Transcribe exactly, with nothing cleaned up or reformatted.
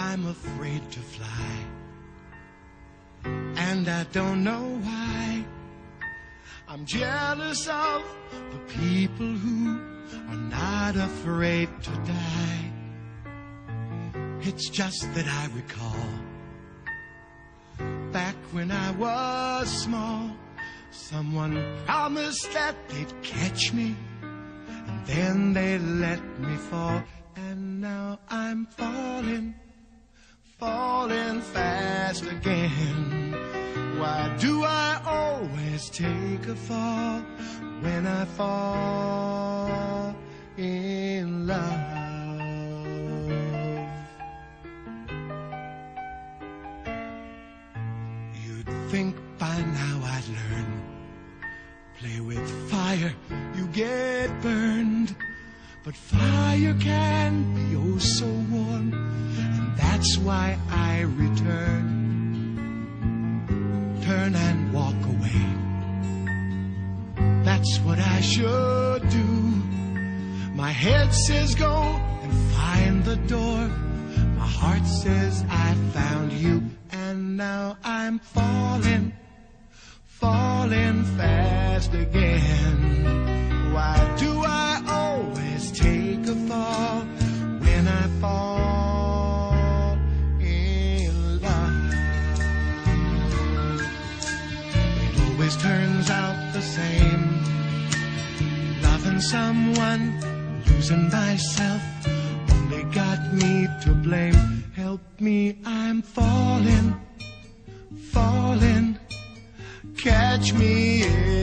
I'm afraid to fly, and I don't know why. I'm jealous of the people who are not afraid to die. It's just that I recall, back when I was small, someone promised that they'd catch me, and then they let me fall. And now I'm falling, falling fast again. Why do I always take a fall when I fall in love? You'd think by now I'd learn, play with fire, you get burned. But fire can be oh so warm, and that's why I return. Turn and walk away, that's what I should do. My head says go and find the door, my heart says I found you. And now I'm falling, falling fast again. Why do I always take a fall when I fall in love? It always turns out the same, loving someone, losing myself, only got me to blame. Help me, I'm falling, falling, catch me in